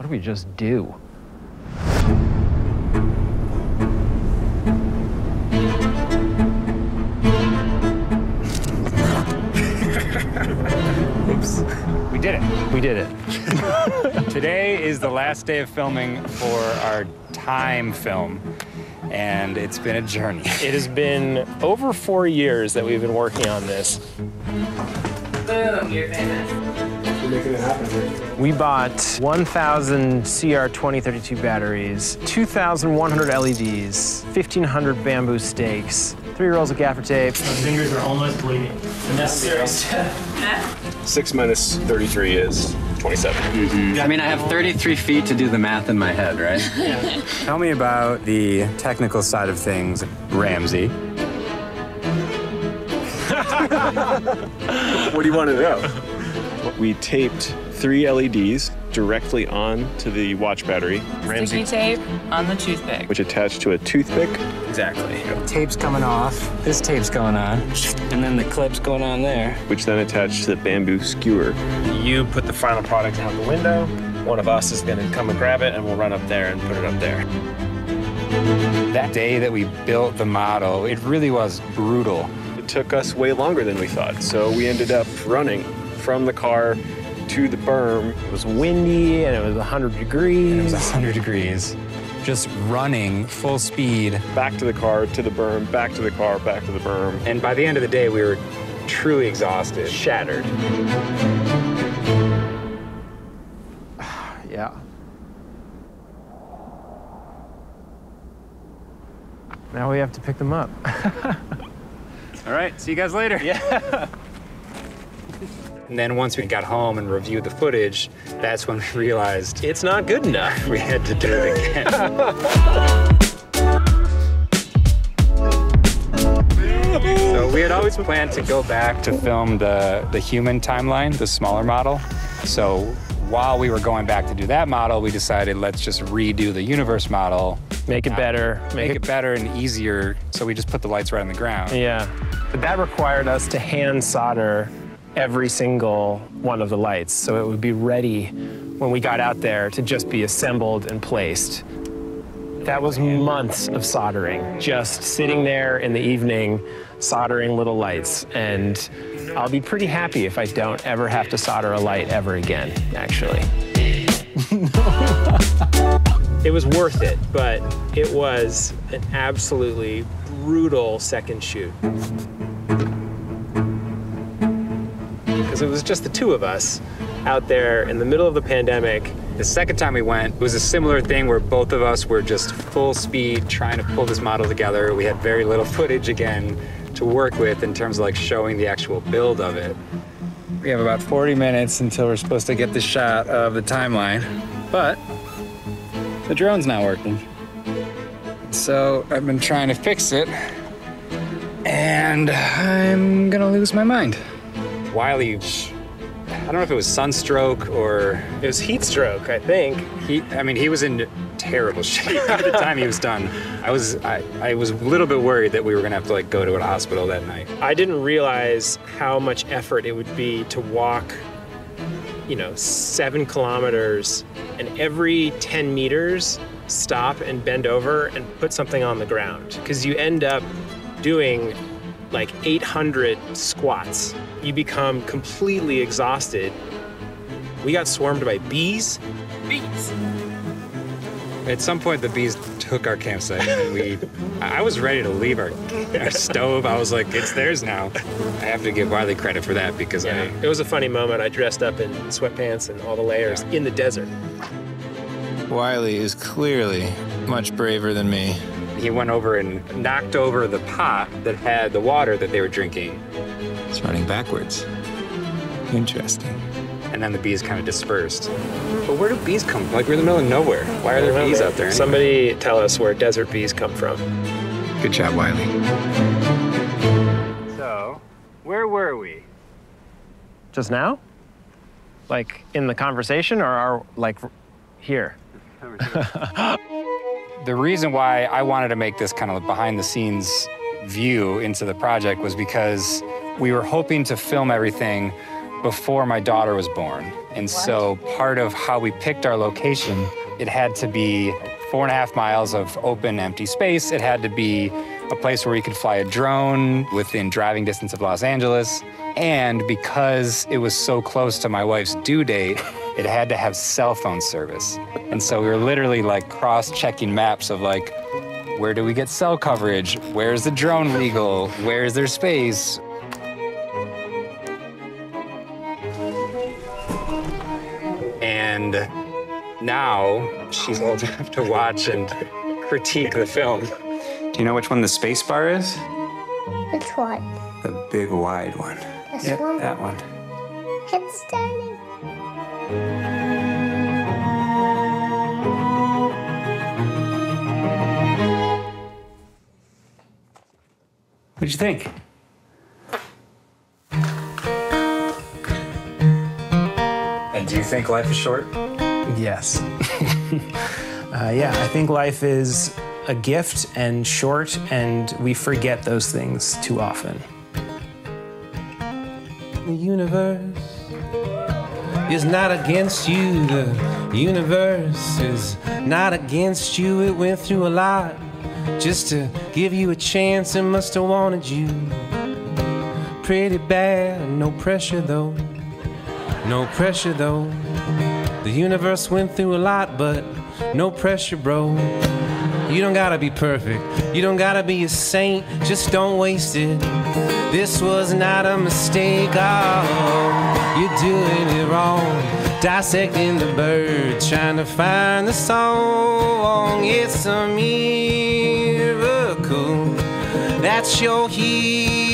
do we just do? Oops. We did it. We did it. Today is the last day of filming for our time film, and it's been a journey. It has been over 4 years that we've been working on this. Boom, you're famous. You're making it happen. We bought 1,000 CR2032 batteries, 2,100 LEDs, 1,500 bamboo stakes, 3 rolls of gaffer tape. My fingers are almost bleeding. The necessary step. 6 minus 33 is 27. I mean, I have 33 feet to do the math in my head, right? Yeah. Tell me about the technical side of things, Ramsey. What do you want to know? We taped 3 LEDs directly onto the watch battery. Sticky tape on the toothpick. Which attached to a toothpick. Exactly. Tape's coming off, this tape's going on, and then the clip's going on there. Which then attached to the bamboo skewer. You put the final product out the window. One of us is going to come and grab it, and we'll run up there and put it up there. That day that we built the model, it really was brutal. It took us way longer than we thought, so we ended up running from the car to the berm. It was windy, and it was 100 degrees. It was 100 degrees. Just running full speed. Back to the car, to the berm, back to the car, back to the berm. And by the end of the day, we were truly exhausted. Shattered. Yeah. Now we have to pick them up. All right, see you guys later. Yeah. And then once we got home and reviewed the footage, that's when we realized It's not good enough. we had to do it again. So we had always planned to go back to film the human timeline, the smaller model. So while we were going back to do that model, we decided let's just redo the universe model. Make it better. Make it better and easier, so we just put the lights right on the ground. Yeah. But that required us to hand solder every single one of the lights, so it would be ready when we got out there to just be assembled and placed. That was months of soldering, just sitting there in the evening, soldering little lights. And I'll be pretty happy if I don't ever have to solder a light ever again, actually. It was worth it, but it was an absolutely brutal second shoot. Because it was just the two of us out there in the middle of the pandemic. The second time we went, it was a similar thing where both of us were just full speed trying to pull this model together. We had very little footage again to work with in terms of like showing the actual build of it. We have about 40 minutes until we're supposed to get the shot of the timeline, but the drone's not working. So I've been trying to fix it, and I'm gonna lose my mind. Wylie, I don't know if it was sunstroke or... It was heat stroke, I think. He was in terrible shape by the time he was done. I was a little bit worried that we were gonna have to like go to a hospital that night. I didn't realize how much effort it would be to walk, 7 kilometers, and every 10 meters, stop and bend over and put something on the ground. Because you end up doing like 800 squats. You become completely exhausted. We got swarmed by bees. Bees. At some point, the bees took our campsite, and I was ready to leave our stove. I was like, it's theirs now. I have to give Wylie credit for that because It was a funny moment. I dressed up in sweatpants and all the layers in the desert. Wylie is clearly much braver than me. He went over and knocked over the pot that had the water that they were drinking. It's running backwards. Interesting. And then the bees kind of dispersed. But where do bees come from? Like, we're in the middle of nowhere. Why are there bees out there? Somebody tell us where desert bees come from. Good job, Wylie. So, where were we? Just now? Like in the conversation, or here? The reason why I wanted to make this kind of behind the scenes view into the project was because we were hoping to film everything before my daughter was born. And so part of how we picked our location, it had to be 4.5 miles of open, empty space. It had to be a place where we could fly a drone within driving distance of Los Angeles. And because it was so close to my wife's due date, it had to have cell phone service. And so we were literally like cross-checking maps of like, where do we get cell coverage? Where's the drone legal? Where is there space? And now she's old enough to watch and critique the film. Do you know which one the space bar is? Which one? The big wide one. This one? That one. It's starting. What'd you think? And do you think life is short? Yes. Yeah, I think life is a gift and short, and we forget those things too often. The universe is not against you. The universe is not against you. It went through a lot just to give you a chance. It must have wanted you pretty bad. No pressure though. No pressure though. The universe went through a lot, but no pressure, bro. You don't gotta be perfect. You don't gotta be a saint. Just don't waste it. This was not a mistake. Oh, you're doing it wrong. Dissecting the bird, trying to find the song. It's a miracle. That's your hero.